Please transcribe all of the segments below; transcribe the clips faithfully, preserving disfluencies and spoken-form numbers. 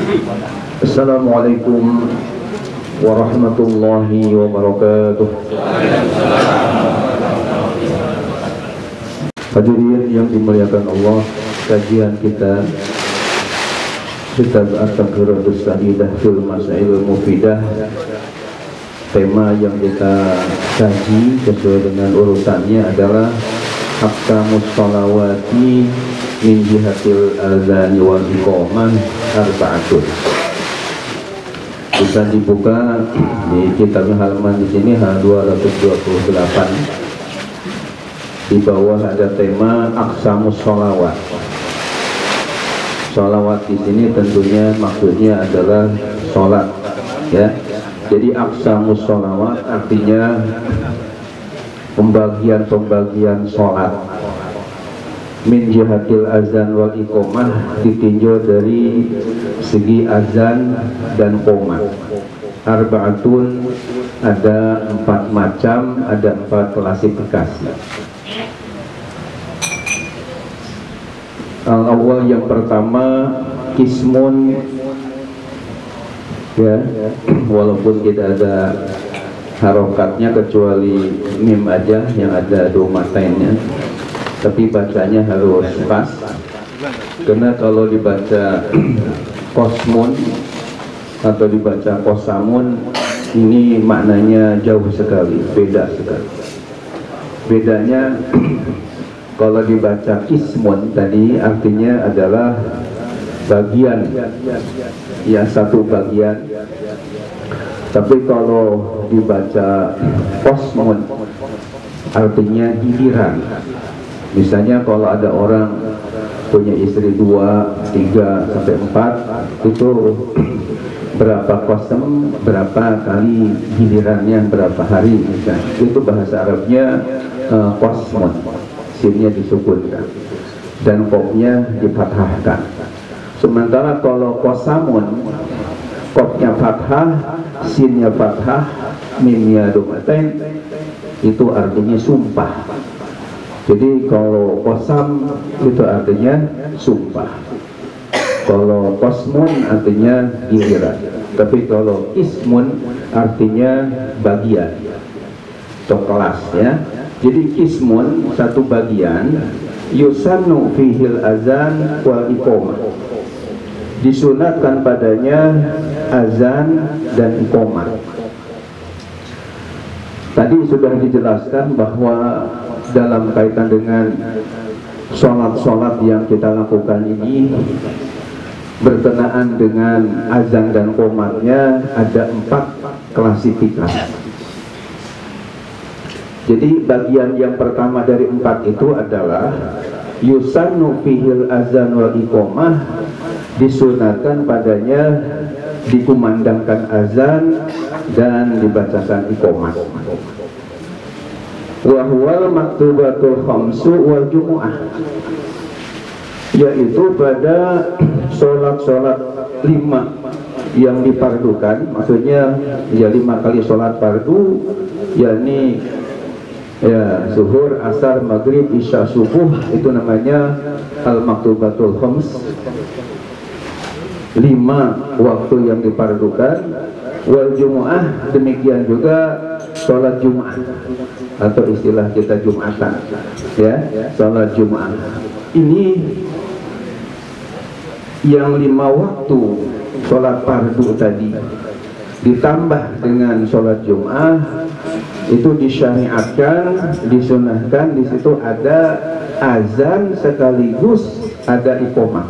Assalamualaikum warahmatullahi wabarakatuh. Hadirin yang dimuliakan Allah, kajian kita Kitab At-Taqriratus Sahidah fil Masail Mufidah. Tema yang kita kaji sesuai dengan urutannya adalah Ahkamus Sholawati min jihatil azani wal iqamah arba'atun. Bisa dibuka di kitab halaman di sini halaman dua ratus dua puluh delapan. Di bawah ada tema Aqsamus Sholawat. Sholawat di sini tentunya maksudnya adalah sholat, ya. Jadi Aqsamus Sholawat artinya pembagian-pembagian sholat. Min jihatil azan wal iqamah, ditinjau dari segi azan dan qomat. Arba'atun, ada empat macam, ada empat klasifikasi. Al-awwal, yang pertama, kismun, ya, walaupun tidak ada harokatnya kecuali mim aja yang ada domatainnya, tapi bacanya harus pas, karena kalau dibaca kosmun atau dibaca kosamun ini maknanya jauh sekali, beda sekali. Bedanya kalau dibaca kismun tadi artinya adalah bagian, ya, satu bagian. Tapi kalau dibaca kosmun artinya giliran. Misalnya kalau ada orang punya istri dua, tiga, sampai empat, itu berapa kosem, berapa kali gilirannya, berapa hari misalnya. Itu bahasa Arabnya uh, kosmun, sinnya disukunkan dan kopnya difathahkan. Sementara kalau kosamun, kopnya fathah, sinnya fathah, mimnya domatain, itu artinya sumpah. Jadi kalau kosam itu artinya sumpah, kalau kosmun artinya giliran, tapi kalau ismun artinya bagian atau kelas, ya. Jadi kismun satu bagian, yusannu fihil azan wal iqamah, disunatkan padanya azan dan iqamah. Tadi sudah dijelaskan bahwa dalam kaitan dengan sholat-sholat yang kita lakukan ini berkenaan dengan azan dan qomatnya ada empat klasifikasi. Jadi bagian yang pertama dari empat itu adalah yusannu fihil azan wal iqamah, disunatkan padanya dikumandangkan azan dan dibacakan iqamah. Wa huwal maktubatul khamsu wal jumu'ah, yaitu pada sholat-sholat lima yang dipardukan, maksudnya ya lima kali sholat fardu, yakni ya zuhur, asar, maghrib, isya, subuh, itu namanya al-maktubatul khams, lima waktu yang dipardukan. Wal jumu'ah, demikian juga sholat Jum'ah atau istilah kita Jum'atan, ya, sholat Jum'ah. Ini yang lima waktu sholat fardu tadi ditambah dengan sholat Jum'ah, itu disyariatkan, disunahkan. Di situ ada azan sekaligus ada iqamah,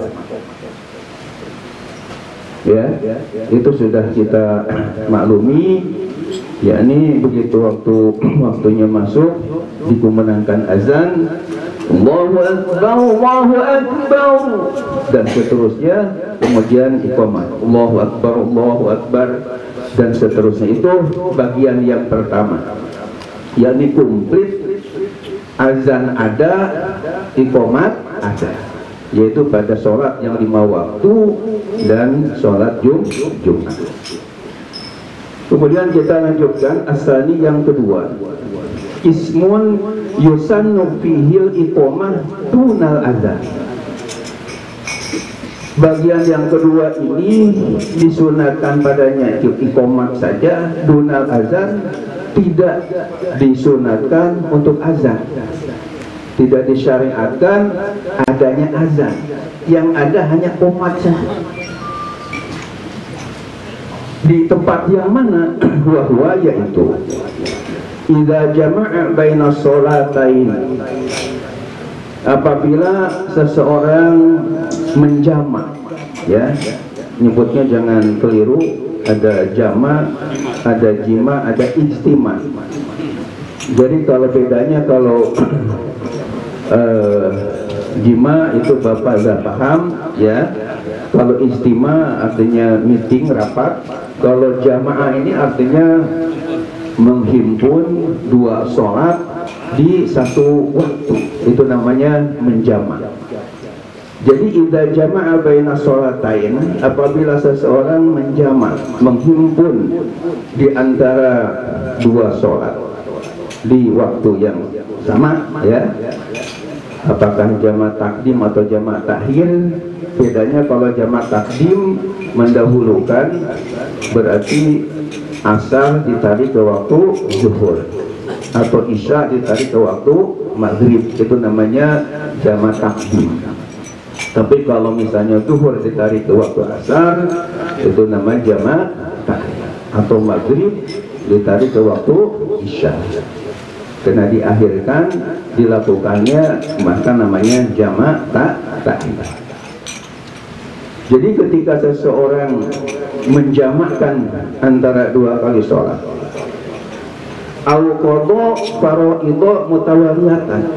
ya, itu sudah kita maklumi, yakni begitu waktu waktunya masuk dikumandangkan azan, Allahu Akbar, Allahu Akbar, dan seterusnya, kemudian iqamah, Allahu Akbar, Allahu Akbar, dan seterusnya. Itu bagian yang pertama, yakni komplit, azan ada, iqamat ada, yaitu pada sholat yang lima waktu dan sholat jum Jumat. Kemudian kita lanjutkan asani yang kedua, ismun yusannu fihil iqamah tunal azan. Bagian yang kedua ini disunatkan padanya iqamat saja, dunal azan, tidak disunatkan untuk azan, tidak disyariatkan adanya azan, yang ada hanya qomat saja. Di tempat yang mana? Wahwa yaitu idza jama'a baina sholatain, apabila seseorang menjamak, ya, nyebutnya jangan keliru, ada jama, ada jima, ada ijtima. Jadi kalau bedanya, kalau uh, jima itu Bapak sudah paham, ya. Kalau ijtima artinya meeting, rapat. Kalau jamaah ini artinya menghimpun dua sholat di satu waktu, itu namanya menjamak. Jadi idza jama'a baina sholatain, apabila seseorang menjamak, menghimpun di antara dua sholat di waktu yang sama, ya. Apakah jamak takdim atau jamak takhir? Bedanya kalau jamak takdim mendahulukan, berarti asar ditarik ke waktu zuhur, atau isya ditarik ke waktu maghrib, itu namanya jamak takdim. Tapi kalau misalnya zuhur ditarik ke waktu asar, itu namanya jamak takhir, atau maghrib ditarik ke waktu isya, karena diakhirkan dilakukannya, maka namanya jamak takhir. Jadi ketika seseorang menjamakkan antara dua kali sholat, au qadha faraidha mutawaliyatan,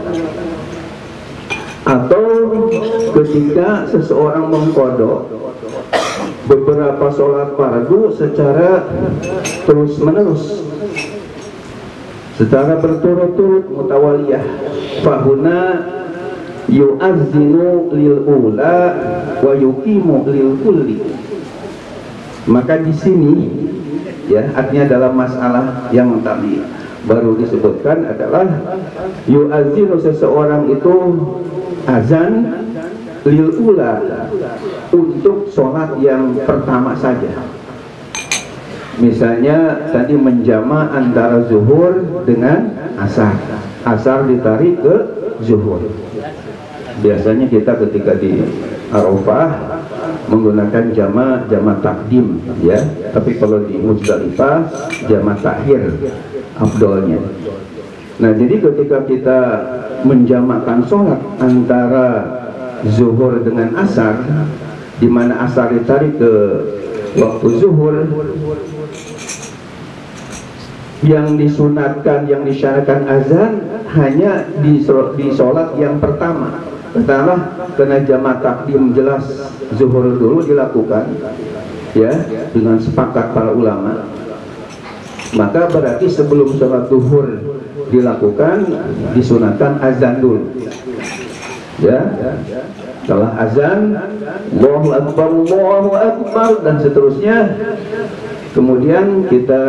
atau ketika seseorang mengqadha beberapa sholat fardu secara terus menerus, secara berturut-turut, mutawaliyah, fahuna yu'azzinu lil ula wa yuqimu lil kulli. Maka di sini, ya, artinya dalam masalah yang tadi baru disebutkan adalah yu'azzinu, seseorang itu azan lil ula, untuk sholat yang pertama saja. Misalnya tadi menjama antara zuhur dengan asar, asar ditarik ke zuhur. Biasanya kita ketika di Arafah menggunakan jama jama takdim, ya. Tapi kalau di Muzdalifah jama takhir afdolnya. Nah, jadi ketika kita menjamakan sholat antara zuhur dengan asar, di mana asar ditarik ke waktu zuhur, yang disunatkan, yang disyaratkan azan hanya di, di sholat yang pertama. Pertama, karena jamaah takdim jelas zuhur dulu dilakukan, ya, dengan sepakat para ulama. Maka berarti sebelum sholat zuhur dilakukan, disunatkan azan dulu, ya. Setelah azan, Allahu Akbar, Allahu Akbar, dan seterusnya, kemudian kita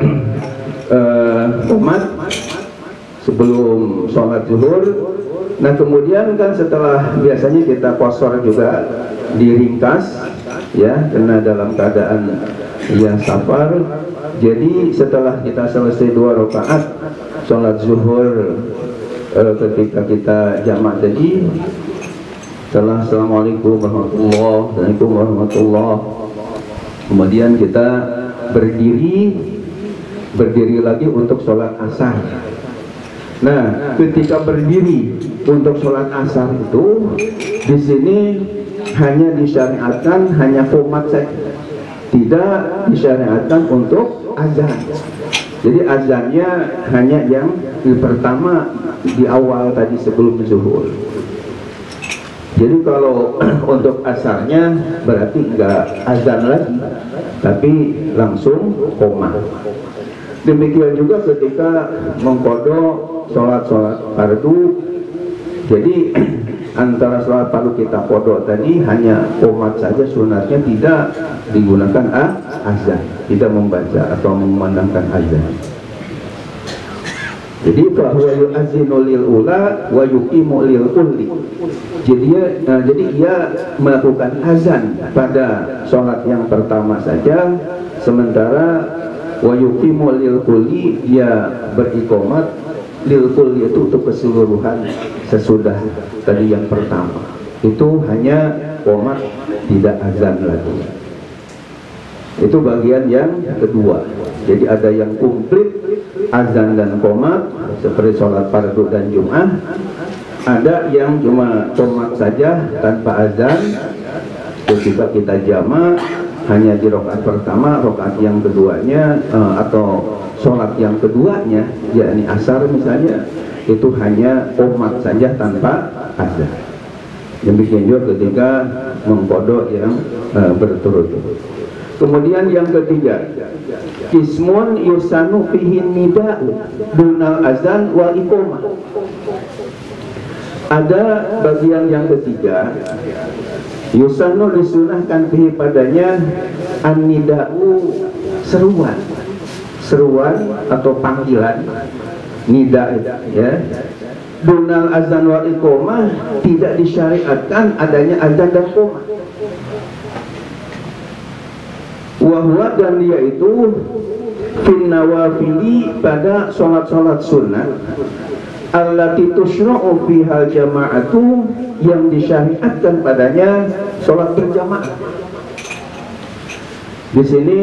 uh, umat sebelum sholat zuhur. Nah, kemudian kan setelah, biasanya kita qashar juga diringkas, ya, karena dalam keadaan ya safar. Jadi setelah kita selesai dua rakaat sholat zuhur, eh, ketika kita jamak tadi, setelah assalamualaikum warahmatullahi wabarakatuh, kemudian kita berdiri berdiri lagi untuk sholat asar. Nah, ketika berdiri untuk sholat asar itu, di sini hanya disyariatkan hanya qomat saja, tidak disyariatkan untuk azan. Jadi azannya hanya yang di pertama, di awal tadi sebelum zuhur. Jadi kalau untuk asarnya berarti enggak azan lagi, tapi langsung qomat. Demikian juga ketika mengqadha sholat-sholat fardu. Jadi antara sholat fardu kita qadha tadi hanya qomat saja, sunatnya tidak digunakan azan, tidak membaca atau memandangkan azan. Jadi bahwa yu'azinu lil ula wa yuqimu lil uli. Jadi dia, uh, jadi dia melakukan azan pada sholat yang pertama saja, sementara wa yuqimu lil uli dia beriqamat lil uli itu untuk keseluruhan sesudah tadi yang pertama. Itu hanya qomat, tidak azan lagi. Itu bagian yang kedua. Jadi ada yang komplit azan dan qomat seperti sholat fardu dan Jum'ah. Ada yang cuma qomat saja tanpa azan. Ketika kita jama hanya di rakaat pertama, rakaat yang keduanya uh, atau sholat yang keduanya, yakni asar misalnya, itu hanya qomat saja tanpa azan. Demikian juga ketika mengkodok yang uh, berturut-turut. Kemudian yang ketiga, ismun yusanu fihin nida'u dunal azan wal iqamah. Ada bagian yang ketiga, yusanu disunahkan fihi padanya an-nida'u, seruan, seruan atau panggilan, nida ya. Dunal azan wal iqamah, tidak disyariatkan adanya azan dan qomah. Wahwa, dan dia itu fin nawafili, pada sholat-sholat sunnah, allati tushra'u fihal jama'atu, yang disyariatkan padanya sholat berjamaah. Di sini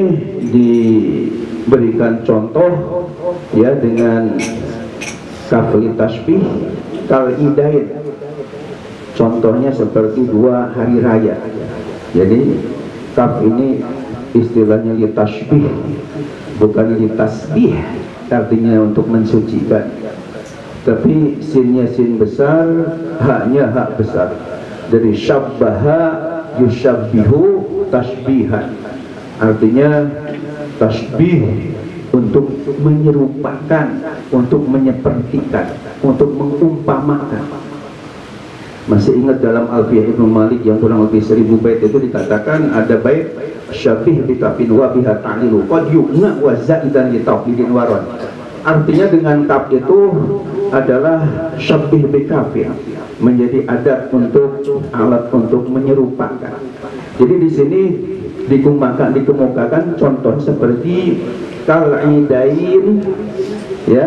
diberikan contoh ya dengan kafli tasbih kal idain. Contohnya seperti dua hari raya. Jadi kaf ini istilahnya litasbih, bukan litasbih, artinya untuk mensucikan. Tapi sinnya sin besar, haknya hak besar. Dari syabbaha yushabbihu tasbihan, artinya tasbih untuk menyerupakan, untuk menyepertikan, untuk mengumpamakan. Masih ingat dalam Alfiyah Ibnu Malik yang kurang lebih seribu bait itu dikatakan ada bait syabih bikafin wa biha ta'lilu qad yu'na wa za'idan li tawhidin waron. Artinya dengan kaf itu adalah syabih bikafin, menjadi adat untuk alat untuk menyerupakan. Jadi di sini dikemukakan dikemukakan contoh seperti kal-idain ya.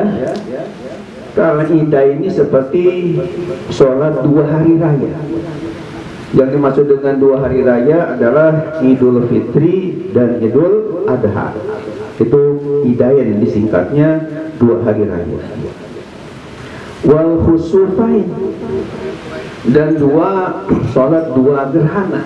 Kal-ida ini seperti sholat dua hari raya. Yang dimaksud dengan dua hari raya adalah Idul Fitri dan Idul Adha. Itu idain, disingkatnya dua hari raya. Wal khusufain, dan dua sholat dua gerhana.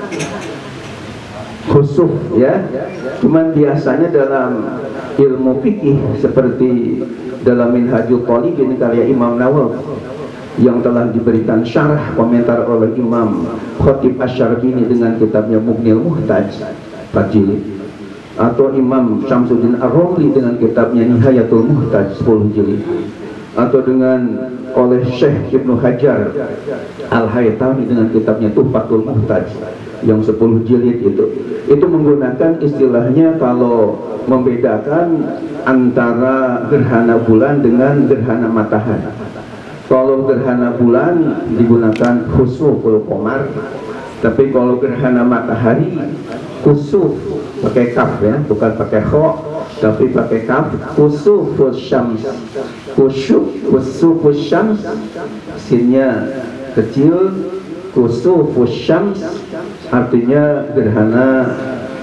Khusuf ya, cuman biasanya dalam ilmu fikih seperti dalam Minhajul Talibin karya Imam Nawawi yang telah diberikan syarah komentar oleh Imam Khatib Asy-Syarbini dengan kitabnya Mughnil Muhtaj empat jilid, atau Imam Syamsuddin Ar-Romli dengan kitabnya Nihayatul Muhtaj sepuluh jilid, atau dengan oleh Syekh Ibnu Hajar Al-Haytami dengan kitabnya Tuhfatul Muhtaj yang sepuluh jilid. Itu itu menggunakan istilahnya kalau membedakan antara gerhana bulan dengan gerhana matahari. Kalau gerhana bulan digunakan khusuful qamar, tapi kalau gerhana matahari khusuf pakai kaf ya, bukan pakai kha, tapi pakai kaf. Khusufus syams, khusuf khusufus syams, sinnya kecil. Khusufus syams artinya gerhana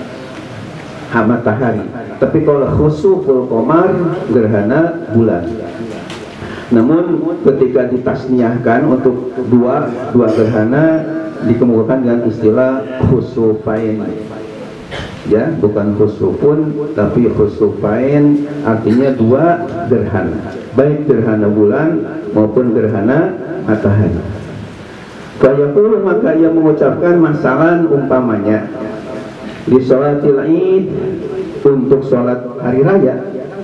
matahari, tapi kalau khusuful qamar gerhana bulan. Namun ketika ditasniahkan untuk dua dua gerhana dikemukakan dengan istilah khusufain ya, bukan khusufun tapi khusufain, artinya dua gerhana, baik gerhana bulan maupun gerhana matahari. Fayaqulu, maka ia mengucapkan masalan umpamanya di sholatil id, untuk sholat hari raya.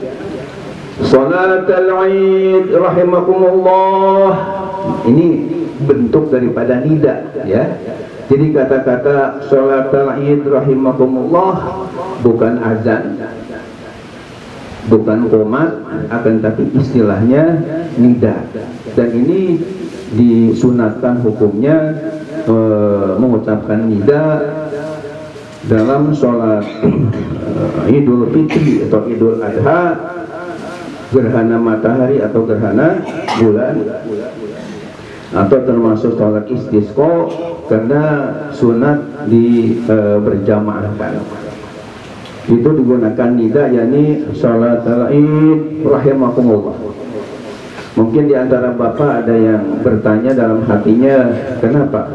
Sholatul id rahimakumullah, ini bentuk daripada nida ya. Jadi kata-kata sholatul id rahimakumullah bukan azan. bukan qomat, akan tapi istilahnya nida. Dan ini disunatkan hukumnya e, mengucapkan nida dalam sholat e, Idul Fitri atau Idul Adha, gerhana matahari atau gerhana bulan, atau termasuk sholat istisqa, karena sunat di e, berjamaahkan. Itu digunakan nida, yakni sholat al-id rahimakumullah. Mungkin di antara bapak ada yang bertanya dalam hatinya, kenapa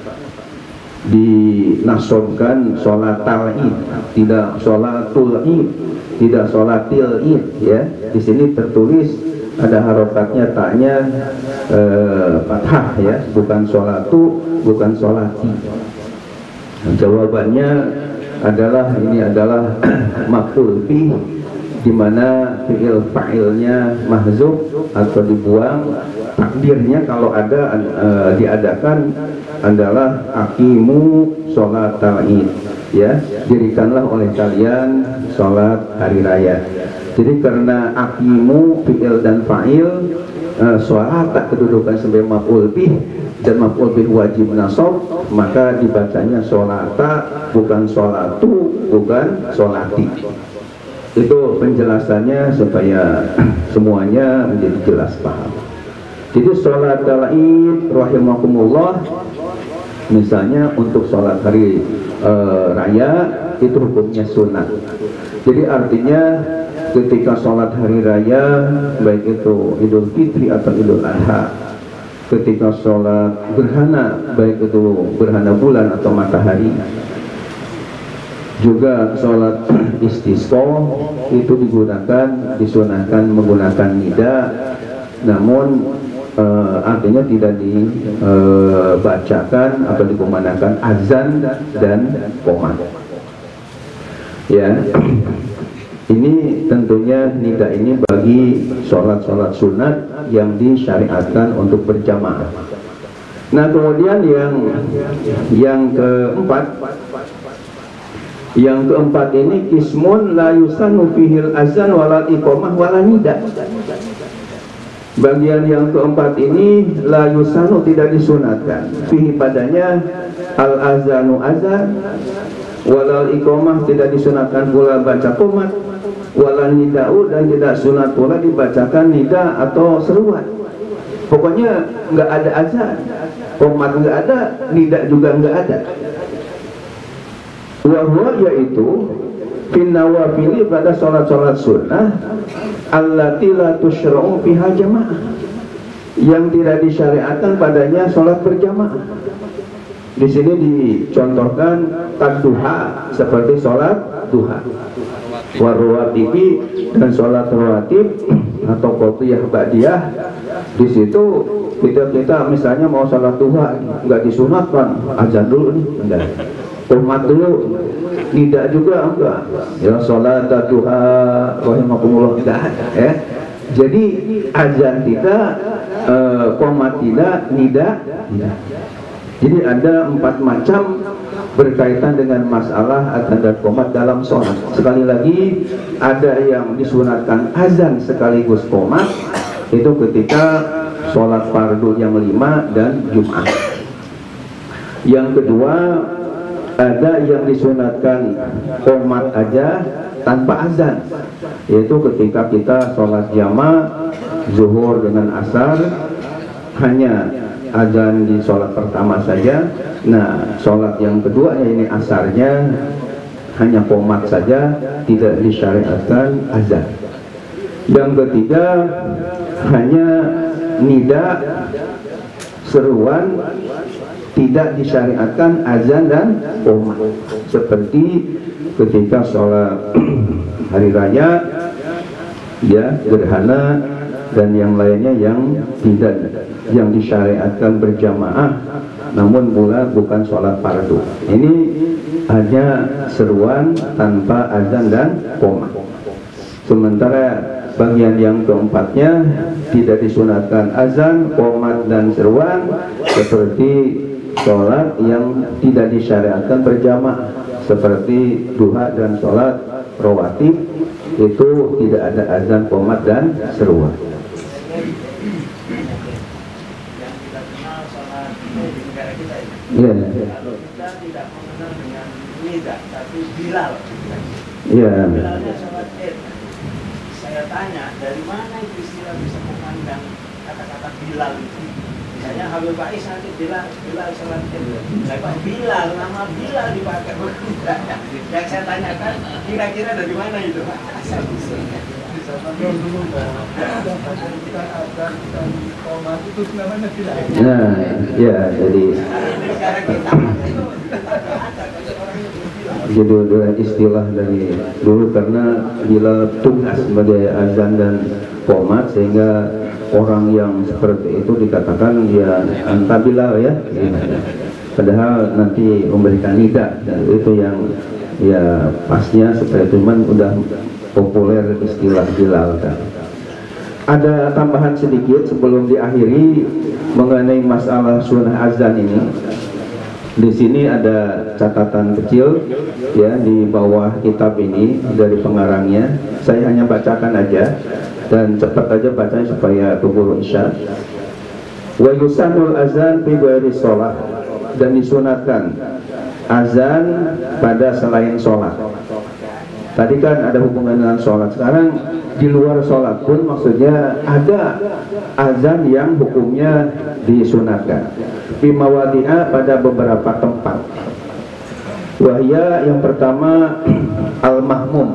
dinasobkan sholat al-id, tidak sholatul id, tidak sholatil id, ya. Di sini tertulis ada harokatnya, taknya eh, fathah, ya, bukan sholatu, bukan sholati. Jawabannya adalah ini adalah maf'ul bih, di mana fi'il fa'ilnya mahzuf atau dibuang. Takdirnya kalau ada e, diadakan adalah aqimu sholatal id, ya, dirikanlah oleh kalian sholat hari raya. Jadi karena aqimu fi'il dan fa'il, e, sholat tak kedudukan sebagai maf'ul bih dan maf'ul bih wajib nasab, maka dibacanya sholata, bukan sholatu, bukan sholati. Itu penjelasannya supaya semuanya menjadi jelas paham. Jadi sholat al-id rahimakumullah, misalnya untuk sholat hari e, raya itu hukumnya sunat. Jadi artinya ketika sholat hari raya, baik itu Idul Fitri atau Idul Adha, ketika sholat gerhana, baik itu gerhana bulan atau matahari, juga sholat istisqa, itu digunakan, disunahkan menggunakan nida, namun e, artinya tidak dibacakan e, atau dikumandangkan azan dan qomat, ya. Ini tentunya nida ini bagi sholat-sholat sunat yang disyariatkan untuk berjamaah. Nah, kemudian yang yang keempat, yang keempat ini kismun la yusannu fihil azan wala iqamah wala nida. Bagian yang keempat ini la yusannu, tidak disunatkan, fihi padanya al azanu azan, walal iqamah tidak disunatkan pula baca qomat, walal nida'u dan tidak sunat pula dibacakan nida atau seruan. Pokoknya nggak ada azan, qomat nggak ada, nida juga nggak ada. Wahwa yaitu finnawafili pada sholat-sholat sunnah allati la tusyra'u fiha jamaah, yang tidak disyariatkan padanya sholat berjamaah. Di sini dicontohkan duha, seperti sholat duha, warwatibi dan sholat rawatib atau qotiyah ba'diyah. Di situ kita kita misalnya mau sholat duha nggak disunatkan, azan dulu nih, enggak, qomat dulu, nida juga enggak, ya sholat duha rahimakumullah tidak ada, ya. Jadi azan tidak, eh, qomat tidak, nida tidak. Jadi ada empat macam berkaitan dengan masalah azan dan qomat dalam sholat. Sekali lagi, ada yang disunatkan azan sekaligus qomat, itu ketika sholat fardu yang lima dan Jumat. Yang kedua, ada yang disunatkan qomat aja tanpa azan, yaitu ketika kita sholat jama' zuhur dengan asar, hanya azan di sholat pertama saja. Nah, sholat yang kedua ini asarnya hanya qomat saja, tidak disyariatkan azan. Yang ketiga, hanya nida seruan, tidak disyariatkan azan dan qomat, seperti ketika sholat hari raya, ya, gerhana dan yang lainnya yang tidak, yang disyariatkan berjamaah, namun pula bukan sholat fardu. Ini hanya seruan tanpa azan dan qomat. Sementara bagian yang keempatnya tidak disunatkan azan, qomat dan seruan, seperti sholat yang tidak disyariatkan berjamaah, seperti duha dan sholat rawatib itu tidak ada azan, qomat dan seruan. Iya. Kita tidak mengenal dengan nida, tapi Bilal. Iya. Bilalnya sholat id. Saya tanya, dari mana itu istilah bisa memandang kata-kata Bilal itu? Misalnya Habib Bais nanti Bilal, Bilal sholat id. Saya Pak Bilal, nama Bilal dipakai. Yang saya tanyakan, kira-kira dari mana itu? Nah, ya jadi jadi istilah dari dulu karena Bilal tugas sebagai azan dan qomat sehingga orang yang seperti itu dikatakan dia anta Bilal ya. Padahal nanti memberikan nida dan itu yang ya pasnya seperti itu, cuman udah populer istilah Bilal kan. Ada tambahan sedikit sebelum diakhiri mengenai masalah sunnah azan ini. Di sini ada catatan kecil ya di bawah kitab ini dari pengarangnya. Saya hanya bacakan aja dan cepat aja bacanya supaya keburu isya. Wa yusanul azan fi ghairi shalah, dan disunatkan azan pada selain sholat. Tadi kan ada hubungan dengan sholat, sekarang di luar sholat pun maksudnya ada azan yang hukumnya disunatkan. Bimawadi'a, pada beberapa tempat. Wahya yang pertama al-mahmum.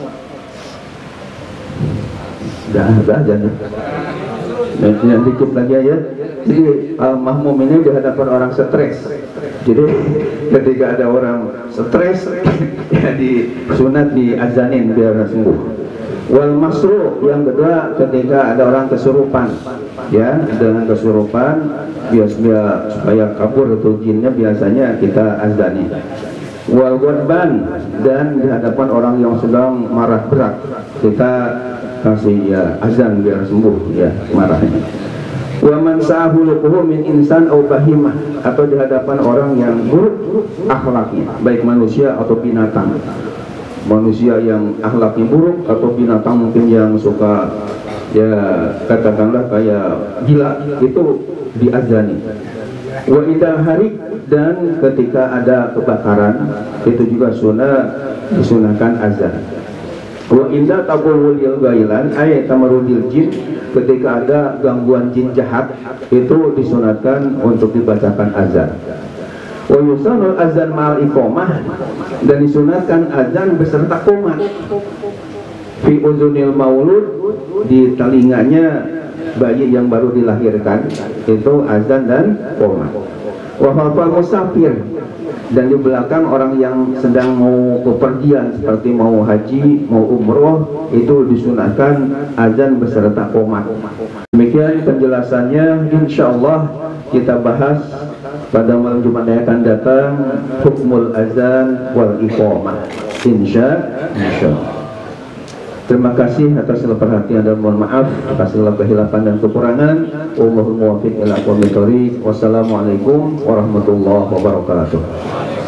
Dah ada aja nih. Yang dikit lagi ya. Jadi al-mahmum ini di hadapan orang stres. Jadi ketika ada orang stres ya disunat diazanin biar sembuh. Wal masru, yang kedua ketika ada orang kesurupan ya, dengan kesurupan biasanya supaya kabur itu jinnya biasanya kita azani. Wal ghadban, dan di hadapan orang yang sedang marah berat kita kasih ya azan biar sembuh ya marahnya. Wa man sa'ahulukuhu min insan au bahimah, atau di hadapan orang yang buruk akhlaknya, baik manusia atau binatang. Manusia yang akhlaknya buruk atau binatang mungkin yang suka ya katakanlah kayak gila, itu diazani. Wa idza harik, dan ketika ada kebakaran itu juga sunnah disunahkan azan. Wa inda tabawulil gailan ay tamarudil jin, ketika ada gangguan jin jahat itu disunatkan untuk dibacakan azan. Wa yusanul azan ma'al iqamah, dan disunatkan azan beserta qomat. Fi uzunil maulud, di telinganya bayi yang baru dilahirkan itu azan dan qomat. Wa khalfal musafir, dan di belakang orang yang sedang mau bepergian seperti mau haji, mau umroh, itu disunahkan azan beserta qomat. Demikian penjelasannya, insya Allah kita bahas pada malam Jumat yang akan datang, hukmul azan wal iqamah, insya Allah. Terima kasih atas segala perhatian dan mohon maaf atas segala kehilapan dan kekurangan. Wallahul muwaffiq ila aqwamit thoriq. Wassalamualaikum warahmatullahi wabarakatuh.